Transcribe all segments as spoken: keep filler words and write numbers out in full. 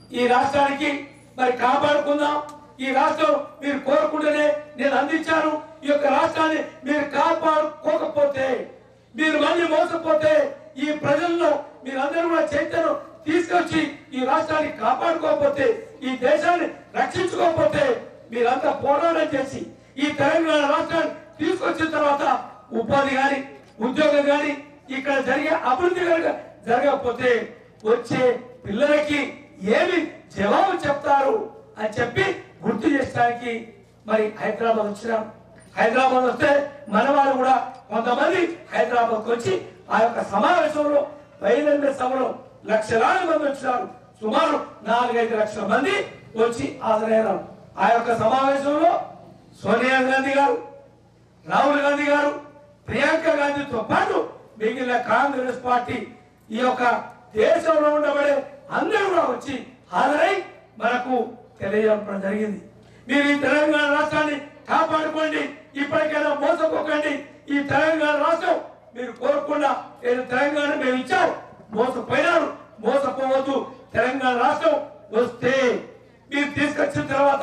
ఈ రాష్ట్రానికి మరి కాపాడుకుందాం. ఈ రాష్ట్రం మీరు కోరుకుంటేనే నేను అందించాను. ఈ యొక్క రాష్ట్రాన్ని మీరు కాపాడుకోకపోతే, మీరు మళ్ళీ మోసపోతే, ఈ ప్రజల్లో మీరందరూ కూడా చైతన్యం తీసుకొచ్చి ఈ రాష్ట్రాన్ని కాపాడుకోకపోతే, ఈ దేశాన్ని రక్షించుకోకపోతే, మీరంతా పోరాటం చేసి ఈ తెలంగాణ రాష్ట్రాన్ని తీసుకొచ్చిన తర్వాత ఉపాధి కానీ ఉద్యోగం కానీ ఇక్కడ జరిగే అభివృద్ధి కనుక జరగకపోతే వచ్చే పిల్లలకి ఏమి జవాబు చెప్తారు అని చెప్పి గుర్తు చేయడానికి మరి హైదరాబాద్ వచ్చినాం. హైదరాబాద్ వస్తే మన వాళ్ళు కూడా కొంతమంది హైదరాబాద్కి వచ్చి ఆ యొక్క సమావేశంలో బయలుదేరిన సభలో లక్షలాది మంది వచ్చినారు. సుమారు నాలుగైదు లక్షల మంది వచ్చి హాజరయ్యారు. ఆ యొక్క సమావేశంలో సోనియా గాంధీ గారు, రాహుల్ గాంధీ గారు, ప్రియాంక గాంధీతో పాటు మిగిలిన కాంగ్రెస్ పార్టీ ఈ యొక్క దేశంలో ఉండబడే అందరూ కూడా వచ్చి హాజరై మనకు తెలియజేయడం జరిగింది. మీరు ఈ తెలంగాణ రాష్ట్రాన్ని కాపాడుకోండి, ఇప్పటికైనా మోసపోకండి. ఈ తెలంగాణ రాష్ట్రం మీరు కోరకుండా ఏదో తెలంగాణ మేము ఇచ్చాం, మోసపోయినారు, మోసపోవద్దు. తెలంగాణ రాష్ట్రం వస్తే మీరు తీసుకొచ్చిన తర్వాత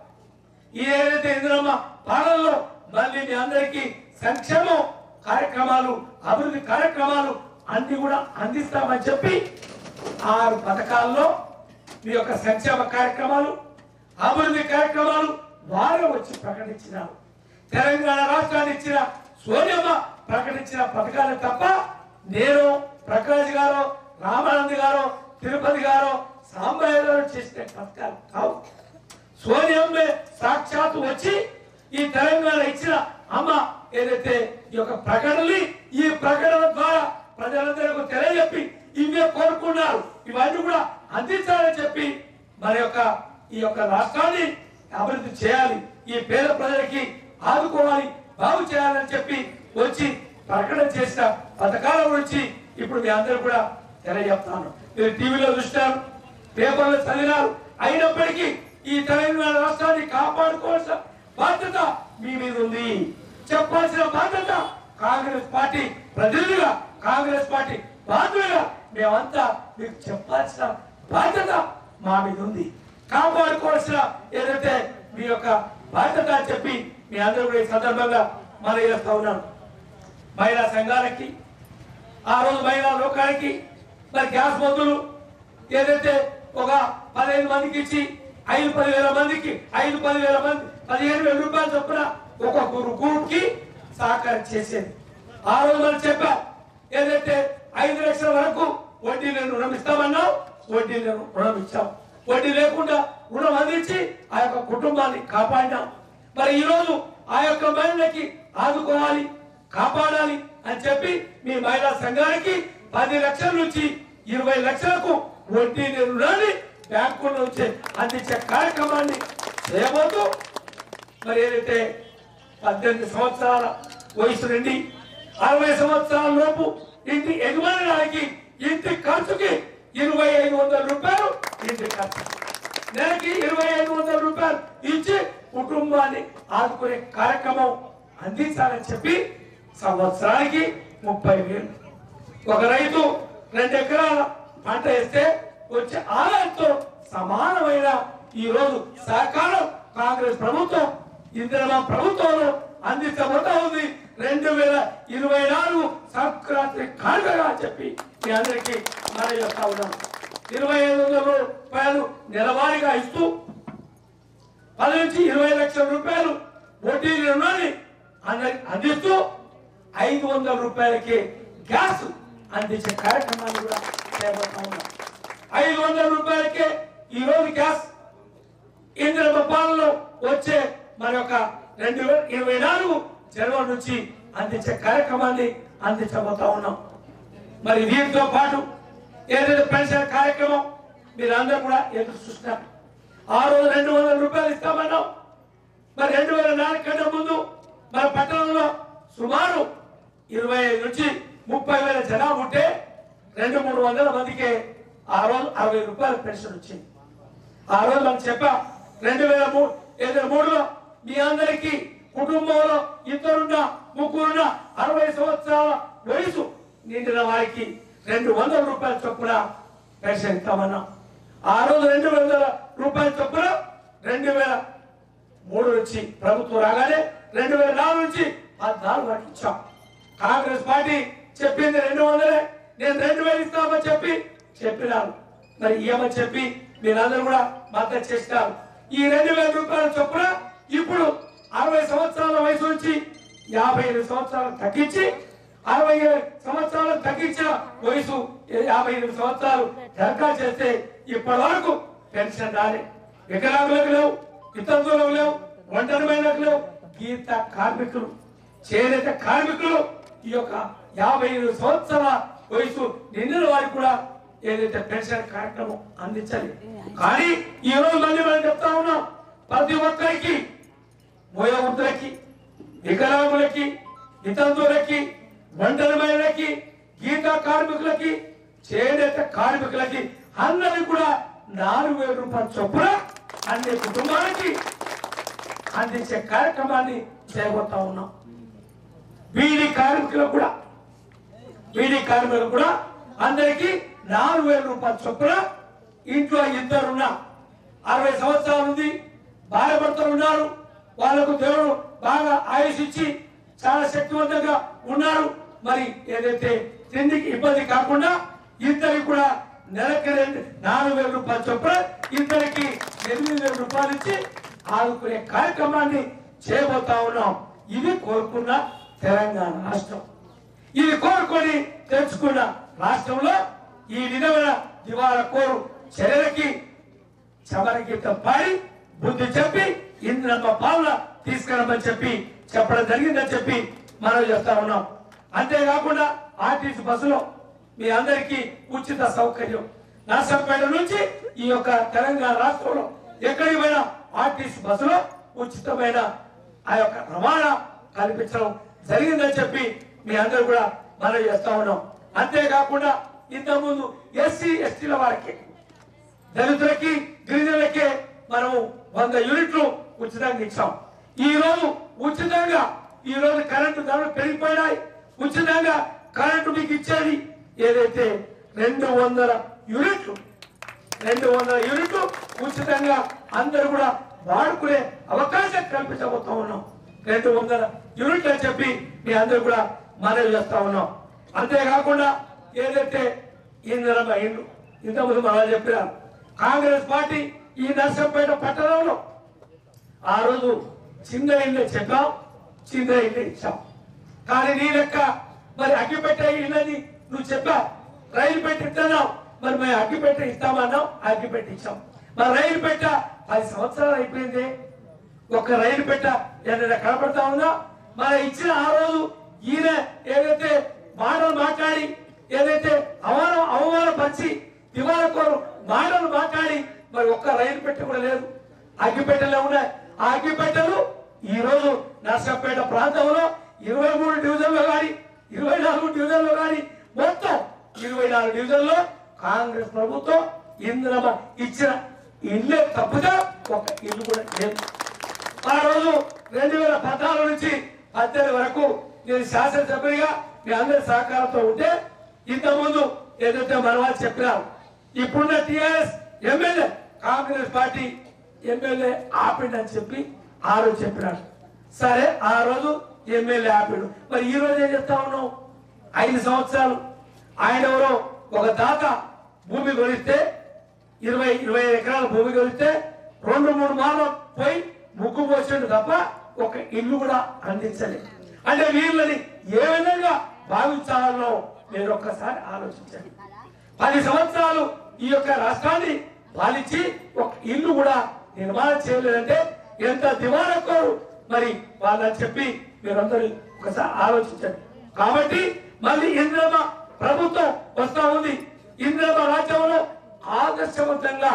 ఈ ఏదైతే ఇందిరమ్మ పాలనలో మళ్ళీ మీ అందరికీ సంక్షేమం కార్యక్రమాలు, అభివృద్ధి కార్యక్రమాలు అన్ని కూడా అందిస్తామని చెప్పి ఆరు పథకాల్లో మీ యొక్క సంక్షేమ కార్యక్రమాలు, అభివృద్ధి కార్యక్రమాలు వారు వచ్చి ప్రకటించినారు. తెలంగాణ రాష్ట్రాన్ని ఇచ్చిన సోనియమ్మ ప్రకటించిన పథకాలు తప్ప నేను ప్రకాష్ గారు, రామానంద్ గారు, తిరుపతి గారు, సాంబయ్య గారు చేసిన పథకాలు కావు. సోనియమ్మే సాక్షాత్తు వచ్చి ఈ తెలంగాణ ఇచ్చిన అమ్మ ఏదైతే ఈ యొక్క ప్రకటనని ఈ ప్రకటన ద్వారా ప్రజలందరికీ తెలియజెప్పి ఇవే కోరుకున్నారు, ఇవన్నీ కూడా అందించాలని చెప్పి మన యొక్క ఈ యొక్క రాష్ట్రాన్ని అభివృద్ధి చేయాలి, ఈ పేద ప్రజలకి ఆదుకోవాలి, బాగు చేయాలని చెప్పి వచ్చి ప్రకటన చేసిన పథకాల గురించి ఇప్పుడు మీ అందరూ కూడా తెలియజెప్తాను. మీరు టీవీలో చూస్తారు, పేపర్లో చదివినారు. అయినప్పటికీ ఈ తెలంగాణ రాష్ట్రాన్ని కాపాడుకోవాల్సిన బాధ్యత మీ మీద ఉంది. చెప్పాల్సిన బాధ్యత కాంగ్రెస్ పార్టీ ప్రతినిధిగా, కాంగ్రెస్ పార్టీ బాధ్యులుగా మేమంతా మీకు చెప్పాల్సిన బాధ్యత మా మీద ఉంది. కాపాడుకోవాల్సిన ఏదైతే మీ యొక్క బాధ్యత అని చెప్పి మీ అందరూ కూడా ఈ సందర్భంగా మనం చేస్తా ఉన్నాం. మహిళా సంఘాలకి, ఆ రోజు మహిళా లోకానికి మరి గ్యాస్ మందులు ఏదైతే ఒక పదిహేను మందికి ఇచ్చి ఐదు పదివేల మందికి ఐదు పదివేల మంది పదిహేను వేల రూపాయలు చొప్పున ఒక్కొక్క గ్రూప్ కి సహకారం చేసేది. ఆ రోజు మనం చెప్పాం, ఏదైతే ఐదు లక్షల వరకు వడ్డీ లేని రుణం ఇస్తామన్నాం, వడ్డీ లేని రుణం ఇచ్చాం. వడ్డీ లేకుండా రుణం అందించి ఆ యొక్క కుటుంబాన్ని కాపాడినాం. మరి ఈ రోజు ఆ యొక్క మహిళలకి ఆదుకోవాలి, కాపాడాలి అని చెప్పి మీ మహిళా సంఘానికి పది లక్షల నుంచి ఇరవై లక్షలకు వడ్డీ లేని రుణాన్ని బ్యాంకుల నుంచి అందించే కార్యక్రమాన్ని చేయబోతూ మరి ఏదైతే పద్దెనిమిది సంవత్సరాల వయసు నుండి అరవై సంవత్సరాల లోపు ఇంటి ఎగుమతి ఇంటి ఖర్చుకి ఇరవై ఐదు వందల రూపాయలు ఇంటి ఖర్చు, నెలకి ఇరవై ఐదు వందల రూపాయలు ఇచ్చి కుటుంబాన్ని ఆదుకునే కార్యక్రమం అందించాలని చెప్పి సంవత్సరానికి ముప్పై వేలు. ఒక రైతు రెండు ఎకరాల పంట వేస్తే వచ్చే ఆదాయంతో సమానమైన ఈ రోజు సహకారం కాంగ్రెస్ ప్రభుత్వం ఇందిరమ్మ ప్రభుత్వంలో అందించబోతా ఉంది. రెండు వేల ఇరవై నాలుగు సంక్రాంతి కానుకగా చెప్పి మీ అందరికీ మన చెప్తా ఉన్నాం. ఇరవై ఐదు వందల రూపాయలు నెలవారీగా ఇస్తూ పది నుంచి ఇరవై లక్షల రూపాయలు వడ్డీ రుణాన్ని అందరికి అందిస్తూ ఐదు వందల రూపాయలకి గ్యాస్ అందించే కార్యక్రమాన్ని కూడా చేపడతా ఉన్నాం. ఐదు వందల రూపాయలకే ఈ రోజు గ్యాస్ ఇందిరమ్మ పాలనలో వచ్చే మన యొక్క రెండు వేల ఇరవై నాలుగు జనవరి నుంచి అందించే కార్యక్రమాన్ని అందించబోతా ఉన్నాం. మరి వీటితో పాటు ఏదైతే పెన్షన్ కార్యక్రమం మీరు అందరూ కూడా ఎదురు చూస్తున్నారు. ఆ రోజు రెండు వందల రూపాయలు ఇస్తామన్నాం. మరి రెండు వేల నాలుగు కంటే ముందు మన పట్టణంలో సుమారు ఇరవై ఐదు నుంచి ముప్పై వేల జనాభా ఉంటే రెండు మూడు వందల మందికి ఆ రోజు అరవై రూపాయల పెన్షన్ వచ్చింది. ఆ రోజు మనం చెప్పాం, రెండు వేల మూడు ఏదో మూడులో మీ అందరికీ కుటుంబంలో ఇద్దరున్న ముగ్గురున్న అరవై సంవత్సరాల వయసు నిండిన వారికి రెండు వందల రూపాయల చొప్పున పెన్షన్ ఇస్తామన్నాం. ఆ రోజు రెండు వందల రూపాయల చొప్పున రెండు వేల మూడు నుంచి ప్రభుత్వం రాగానే రెండు వేల నాలుగు నుంచి పద్నాలుగు వరకు ఇచ్చాం. కాంగ్రెస్ పార్టీ చెప్పింది రెండు వందలే, నేను రెండు వేలు ఇస్తామని చెప్పి చెప్పినాను. మరి ఇయ్యమని చెప్పి మీరందరూ కూడా మద్దతు చేస్తారు. ఈ రెండు వేల రూపాయల చొప్పున ఇప్పుడు అరవై సంవత్సరాల వయసు నుంచి యాభై ఎనిమిది సంవత్సరాలు తగ్గించి అరవై సంవత్సరాలు తగ్గించిన వయసు యాభై ఎనిమిది సంవత్సరాలు దరఖాస్తు చేస్తే ఇప్పటి వరకు పెన్షన్ రాలే. వికలాంగులకు లేవు, వితంతువులకు లేవు, ఒంటరి మహిళలకు లేవు, గీత కార్మికులు, చేనేత కార్మికులు ఈ యొక్క యాభై ఎనిమిది సంవత్సరాల వయసు నిండిన వారికి కూడా ఏదైతే పెన్షన్ కార్యక్రమం అందించాలి. కానీ ఈ రోజు మళ్ళీ మనం చెప్తా ఉన్నాం, ప్రతి ఒక్కరికి, మోయవృద్ధులకి, వికలాంగులకి, వితంతువులకి, ఒంటరి మహిళలకి, గీత కార్మికులకి, చేనేత కార్మికులకి అందరికి కూడా నాలుగు వేల రూపాయల చొప్పున అన్ని కుటుంబాలకి అందించే కార్యక్రమాన్ని చేయబోతా ఉన్నాం. బీడీ కార్మికులకు కూడా బీడీ కార్మికులకు కూడా అందరికి నాలుగు వేల రూపాయల చొప్పున, ఇంట్లో ఇద్దరున్నా అరవై సంవత్సరాలు ఉంది, భార్య భర్తలు ఉన్నారు, వాళ్ళకు దేవుడు బాగా ఆయుష్ ఇచ్చి చాలా శక్తివంతంగా ఉన్నారు. మరి ఏదైతే తిండికి ఇబ్బంది కాకుండా ఇద్దరికి కూడా నెలకి రెండు నాలుగు వేల రూపాయల చొప్పున ఇద్దరికి ఎనిమిది వేల రూపాయలు ఇచ్చి ఆదుకునే కార్యక్రమాన్ని చేయబోతా ఉన్నాం. ఇది కోరుకున్న తెలంగాణ రాష్ట్రం, ఇది కోరుకొని తెచ్చుకున్న రాష్ట్రంలో ఈ విధమైన దివాళా కోరు చర్యలకి చమర గీతం పాడి బుద్ధి చెప్పి ఇంద్రమ్మ పాలన తీసుకురమ్మని చెప్పి చెప్పడం జరిగిందని చెప్పి మనం చేస్తా ఉన్నాం. అంతేకాకుండా ఆర్టీసీ బస్సులో మీ అందరికీ ఉచిత సౌకర్యం, నర్సంపేట నుంచి ఈ యొక్క తెలంగాణ రాష్ట్రంలో ఎక్కడికి పోయినా ఆర్టీసీ బస్సులో ఉచితమైన ఆ యొక్క రవాణా కల్పించడం జరిగిందని చెప్పి మీ అందరూ కూడా మనం చేస్తా ఉన్నాం. అంతేకాకుండా ఇంతకుముందు ఎస్సీ ఎస్టీల వారికి, దళితులకి, గిరిజనులకే మనము వంద యూనిట్లు ఉచితంగా ఇచ్చాం. ఈ రోజు ఉచితంగా ఈ రోజు కరెంటు ధరలు పెరిగిపోయినాయి. ఉచితంగా కరెంటు మీకు ఇచ్చేది ఏదైతే రెండు వందల యూనిట్లు రెండు వందల యూనిట్లు ఉచితంగా అందరూ కూడా వాడుకునే అవకాశం కల్పించబోతా ఉన్నాం. రెండు వందల యూనిట్లు అని చెప్పి మీ అందరూ కూడా మనవి చేస్తా ఉన్నాం. అంతేకాకుండా ఏదైతే ఇందిరమ్మ ఇల్లు ఇంతకుముందు మనం చెప్పినారు, కాంగ్రెస్ పార్టీ ఈ నర్సంపేట పట్టణంలో ఆ రోజు చిన్న ఇల్లు చెప్పాం, చిన్న ఇల్లు ఇచ్చాం. కానీ నీ లెక్క మరి అగ్గిపెట్టే ఇళ్ళని నువ్వు చెప్పావు, రైలు పెట్టి ఇస్తున్నావు, మరి మేము అగ్గిపెట్ట ఇస్తామన్నావు, అగ్గిపెట్టి ఇచ్చాం. మరి రైలు పెట్ట పది సంవత్సరాలు అయిపోయింది, ఒక రైలు పెట్ట ఏదైనా కనపడతా ఉందా? మరి ఇచ్చిన ఆ రోజు ఈయన ఏదైతే మాటలు మాట్లాడి ఏదైతే అవమానం అవమానపరిచి దివాళా కోరు మాటలు మాట్లాడి మరి ఒక్క రైలు పెట్ట కూడా లేదు, అగ్గిపెట్టెలే ఉన్నాయి. ఆ అగ్గిపెట్టెలు ఈ రోజు నర్సంపేట ప్రాంతంలో ఇరవై మూడు డివిజన్లో కానీ ఇరవై నాలుగు డివిజన్లో కానీ మొత్తం ఇరవై నాలుగు డివిజన్లో కాంగ్రెస్ ప్రభుత్వం ఇందిరమ్మ ఇచ్చిన ఇల్లే తప్పుగా ఒక ఇల్లు కూడా లేదు. ఆ రోజు రెండు వేల పద్నాలుగు నుంచి పద్దెనిమిది వరకు నేను శాసనసభ్యుడిగా మీ అందరి సహకారంతో ఉంటే ఇంతకుముందు ఏదైతే మనవాళ్ళు చెప్పినారు, ఇప్పుడున్న TRS MLA Congress party MLA ఆపిండని చెప్పి ఆ రోజు చెప్పినాడు. సరే ఆ రోజు ఎమ్మెల్యే ఆపిడు, మరి ఈ రోజు ఏం చెప్తా ఉన్నావు? ఐదు సంవత్సరాలు ఆయన ఎవరో ఒక దాత భూమి కొనిస్తే ఇరవై ఇరవై ఎకరాల భూమి కొనిస్తే రెండు మూడు మార్లు పోయి ముగ్గు పోసాడు తప్ప ఒక ఇల్లు కూడా అందించలేదు. అంటే వీళ్ళని ఏ విధంగా భావించాలో మీరు ఒక్కసారి ఆలోచించండి. పది సంవత్సరాలు ఈ యొక్క రాష్ట్రాన్ని పాలించి ఒక ఇల్లు కూడా నిర్మాణం చేయలేదంటే ఎంత దివాళా కోరు మరి వాళ్ళని చెప్పి మీరందరూ ఒకసారి ఆలోచించండి. కాబట్టి మళ్ళీ ఇందిరమ్మ ప్రభుత్వం వస్తా ఉంది. ఇందిరమ్మ రాజ్యంలో ఆదర్శవంతంగా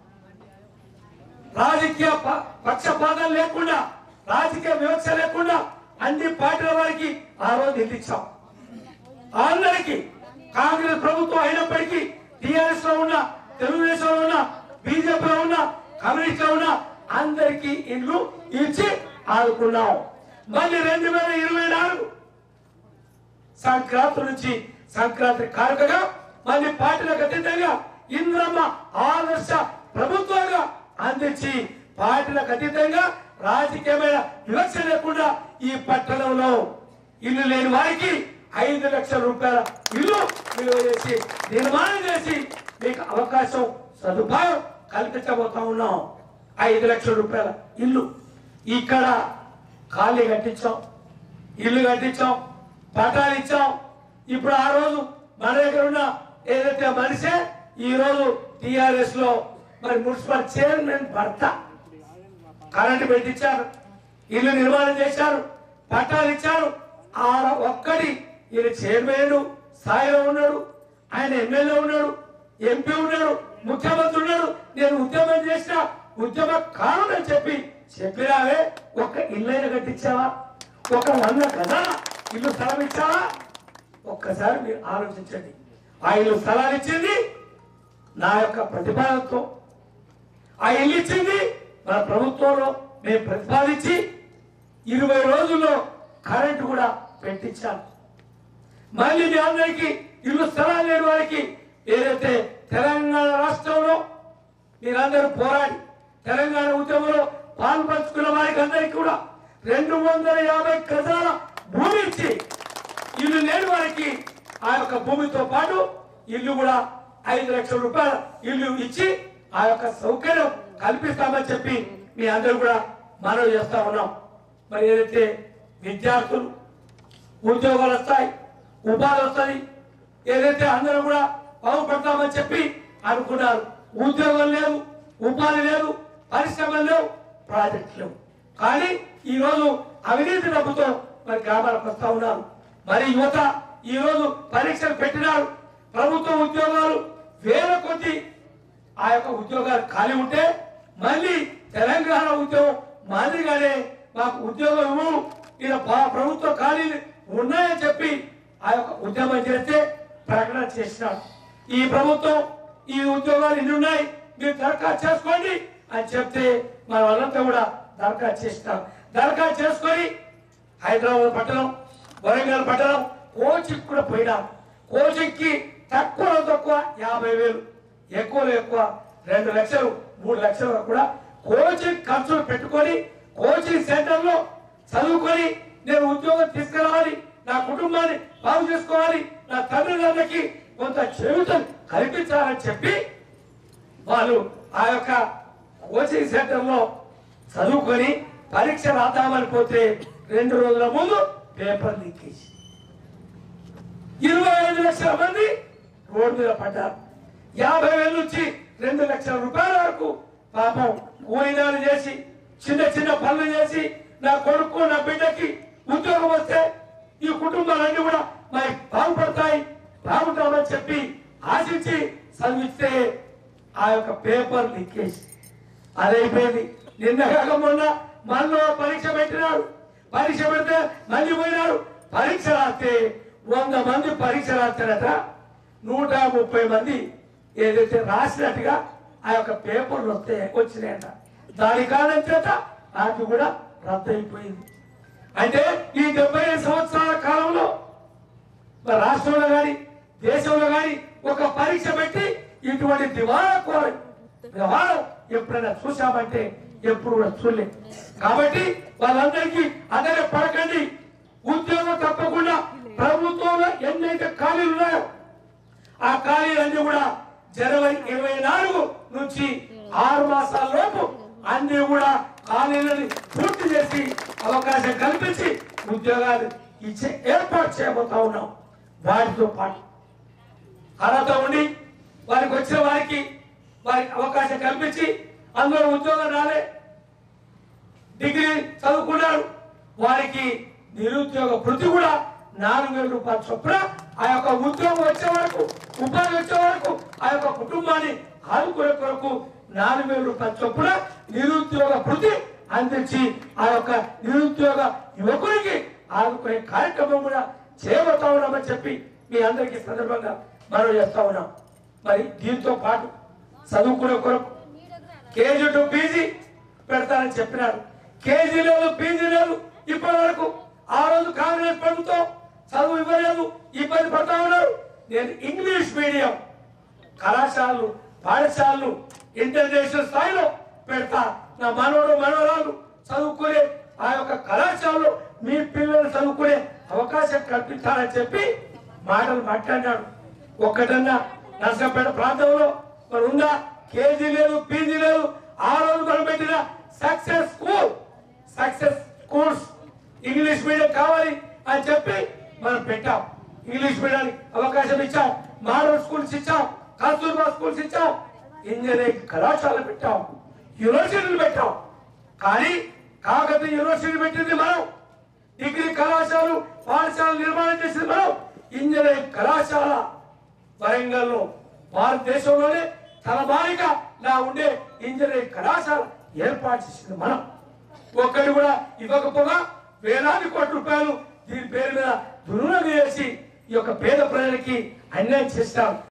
రాజకీయ పక్షపాతం లేకుండా, రాజకీయ వివక్ష లేకుండా అన్ని పార్టీల వారికి ఆ రోజు నిలిచాం. అందరికీ కాంగ్రెస్ ప్రభుత్వం అయినప్పటికీ టిఆర్ఎస్ లో ఉన్న, తెలుగుదేశంలో ఉన్న, బీజేపీలో ఉన్న, కమ్యూనిస్ట్ లో ఉన్న అందరికీ ఇల్లు ఇచ్చి ఆదుకున్నాం. మళ్ళీ రెండు వేల ఇరవై నాలుగు సంక్రాంతి నుంచి సంక్రాంతి కానుకగా మళ్ళీ పార్టీలకు అతీతంగా ఇంద్రమ్మ ఆదర్శ ప్రభుత్వంగా అందించి పార్టీలకు అతీతంగా రాజకీయమైన వివక్ష లేకుండా ఈ పట్టణంలో ఇల్లు లేని వారికి ఐదు లక్షల రూపాయల ఇల్లు విలువ చేసి నిర్మాణం చేసి మీకు అవకాశం సదుపాయం కల్పించబోతా ఉన్నాం. ఐదు లక్షల రూపాయల ఇల్లు ఇక్కడ ఖాళీ కట్టించాం, ఇల్లు కట్టించాం, పట్టాలు ఇచ్చాం. ఇప్పుడు ఆ రోజు మన దగ్గర ఉన్న ఏదైతే మనిషే ఈ రోజు టిఆర్ఎస్ లో మరి మున్సిపల్ చైర్మన్ భర్త కరెంటు పెట్టించారు, ఇల్లు నిర్మాణం చేశారు, పట్టాలు ఇచ్చారు. ఆ ఒక్కడి ఈయన చైర్మన్ స్థాయిలో ఉన్నాడు, ఆయన ఎమ్మెల్యే ఉన్నాడు, ఎంపీ ఉన్నాడు, ముఖ్యమంత్రి ఉన్నాడు. నేను ఉద్యమం చేసిన ఉద్యమ కారణం అని చెప్పి చెప్పినావే. ఒక్క ఇల్లైనా కట్టించావా? ఒక వంద గదాల ఇల్లు స్థలం ఇచ్చావా? ఒక్కసారి మీరు ఆలోచించండి. ఆ ఇల్లు స్థలాలు ఇచ్చింది నా యొక్క ప్రతిపాదనతో, ఆ ఇల్లు ఇచ్చింది మన ప్రభుత్వంలో మేము ప్రతిపాదించి ఇరవై రోజుల్లో కరెంటు కూడా పెట్టించాను. మళ్ళీ మీ అందరికీ ఇల్లు స్థలాలు లేని వారికి ఏదైతే తెలంగాణ రాష్ట్రంలో మీరందరూ పోరాడి తెలంగాణ ఉద్యమంలో పాల్పంచుకున్న వారికి అందరికీ కూడా రెండు వందల యాభై గజాల భూమి ఇచ్చి ఇల్లు లేని వారికి ఆ యొక్క భూమితో పాటు ఇల్లు కూడా ఐదు లక్షల రూపాయల ఇల్లు ఇచ్చి ఆ యొక్క సౌకర్యం కల్పిస్తామని చెప్పి మీ అందరూ కూడా మనవి చేస్తా ఉన్నాం. మరి ఏదైతే విద్యార్థులు ఉద్యోగాలు వస్తాయి, ఉపాధి వస్తుంది, ఏదైతే అందరూ కూడా బాగుపడతామని చెప్పి అనుకున్నారు. ఉద్యోగం లేదు, ఉపాధి లేదు, పరిశ్రమలు లేవు, ప్రాజెక్టులు లేవు. కానీ ఈ రోజు అవినీతి డబ్బుతో మరి గ్రామాలకు వస్తా ఉన్నారు. మరి యువత ఈ రోజు పరీక్షలు పెట్టినారు. ప్రభుత్వ ఉద్యోగాలు వేల కొద్ది ఆ యొక్క ఉద్యోగాలు ఖాళీ ఉంటే మళ్ళీ తెలంగాణ ఉద్యోగం మాదిరిగానే మాకు ఉద్యోగం ఇలా ప్రభుత్వ ఖాళీలు ఉన్నాయని చెప్పి ఆ యొక్క ఉద్యమం చేస్తే ప్రకటన చేసినాడు. ఈ ప్రభుత్వం ఈ ఉద్యోగాలు ఇన్ని ఉన్నాయి, మీరు దరఖాస్తు చేసుకోండి అని చెప్తే మన వాళ్ళంతా కూడా దరఖాస్తు చేసినాం. దరఖాస్తు చేసుకొని హైదరాబాద్ పట్టణం, వరంగల్ పట్టణం కోచింగ్ కూడా పోయినాం. కోచింగ్ కి తక్కువ తక్కువ యాభై వేలు, ఎక్కువలో ఎక్కువ రెండు లక్షలు మూడు లక్షలు కూడా కోచింగ్ ఖర్చులు పెట్టుకొని కోచింగ్ సెంటర్ లో చదువుకొని నేను ఉద్యోగం తీసుకురావాలి, నా కుటుంబాన్ని బాగు చేసుకోవాలి, నా తల్లిదండ్రులకి కొంత జీవితం కల్పించాలని చెప్పి వాళ్ళు ఆ యొక్క కోచింగ్ సెంటర్ లో చదువుకొని పరీక్ష రాద్దామని పోతే రెండు రోజుల ముందు పేపర్ లీకేజ్, ఇరవై ఐదు లక్షల మంది రోడ్డు మీద పడ్డారు. యాభై వేల నుంచి రెండు లక్షల రూపాయల వరకు పాపం కూలీనాలు చేసి చిన్న చిన్న పనులు చేసి నా కొడుకు నా బిడ్డకి ఉద్యోగం వస్తే ఈ కుటుంబాలన్నీ కూడా మరి బాగుపడతాయి, బాగుంటామని చెప్పి ఆశించి చదివిస్తే ఆ యొక్క పేపర్ లీకేజ్ అదైపోయింది. నిన్న కాక మొన్న మనలో పరీక్ష పెట్టినారు, పరీక్ష పెడితే మళ్ళీ పోయినారు. పరీక్ష రాస్తే వంద మంది పరీక్ష రాస్తారట, నూట ముప్పై మంది ఏదైతే రాసినట్టుగా ఆ యొక్క పేపర్లు వస్తే వచ్చినాయట. దాని కారణం చేత అది కూడా రద్దయిపోయింది. అంటే ఈ డెబ్బై ఐదు సంవత్సరాల కాలంలో రాష్ట్రంలో కానీ దేశంలో కానీ ఒక పరీక్ష పెట్టి ఇటువంటి దివాళా కోర వ్యవహారం ఎప్పుడైనా చూసామంటే ఎప్పుడు కూడా చూడలేదు. కాబట్టి వాళ్ళందరికీ అదే పడకండి. ఉద్యోగం తప్పకుండా ప్రభుత్వంలో ఎన్నైతే ఖాళీలు ఉన్నాయో ఆ ఖాళీలన్నీ కూడా జనవరి ఇరవై నాలుగు నుంచి ఆరు మాసాల లోపు అన్ని కూడా ఖాళీలని పూర్తి చేసి అవకాశం కల్పించి ఉద్యోగాలు ఇచ్చే ఏర్పాటు చేయబోతా ఉన్నాం. వాటితో పాటు అర్హత ఉండి వారికి వచ్చిన వారికి వారికి అవకాశం కల్పించి అందులో ఉద్యోగం రాలే, డిగ్రీ చదువుకున్నారు వారికి నిరుద్యోగ వృత్తి కూడా నాలుగు వేల రూపాయల చొప్పున ఆ యొక్క ఉద్యోగం వచ్చే వరకు, ఉపాధి వచ్చే వరకు ఆ యొక్క కుటుంబాన్ని ఆదుకునే కొరకు నాలుగు వేల రూపాయల చొప్పున నిరుద్యోగ వృత్తి అందించి ఆ యొక్క నిరుద్యోగ యువకునికి ఆదుకునే కార్యక్రమం కూడా చేయబోతా ఉన్నామని చెప్పి మీ అందరికీ సందర్భంగా మనం చేస్తా ఉన్నాం. మరి దీంతో పాటు చదువుకునే కొరకు కేజీ టు పీజీ పెడతానని చెప్పినారు. కేజీ లేదు, పీజీ లేదు. ఇప్పటి వరకు ఆ రోజు కాంగ్రెస్ ప్రభుత్వం చదువు ఇవ్వలేదు, ఇబ్బంది పడతా ఉన్నారు. నేను ఇంగ్లీష్ మీడియం కళాశాలలు పాఠశాలలు ఇంటర్నేషనల్ స్థాయిలో పెడతా. నా మనవడు మనవరాలు చదువుకునే ఆ యొక్క కళాశాలలో మీ పిల్లలు చదువుకునే అవకాశం కల్పించాలని చెప్పి మాటలు మాట్లాడినాడు. ఒక్కటన్నా నర్సంపేట ప్రాంతంలో మరి ఉందా? కేజీ లేదు, పీజీ లేదు. ఆ రోజు మనం పెట్టిన success school success schools English medium కావాలి అని చెప్పి మనం పెట్టాం. ఇంగ్లీష్ మీడియానికి అవకాశం ఇచ్చాం. మోడల్ స్కూల్స్ ఇచ్చాం. కస్తూర్బా స్కూల్స్ ఇచ్చాం. ఇంజనీరింగ్ కళాశాలలు పెట్టాం. యూనివర్సిటీలు పెట్టాం. కానీ కాకతీయ యూనివర్సిటీ పెట్టింది మనం. డిగ్రీ కళాశాలలు పాఠశాలలు నిర్మాణం చేసింది మనం. ఇంజనీరింగ్ కళాశాల వరంగల్లో భారతదేశంలోనే తలమానిక నా ఉండే ఇంజనీరింగ్ కళాశాల ఏర్పాటు చేసింది మనం. ఒక్కటి కూడా ఇవ్వకపోగా వేలాది కోట్ల రూపాయలు దీని పేరు మీద దుర్వినియోగం చేసి ఈ యొక్క పేద ప్రజలకి అన్యాయం చేస్తాం.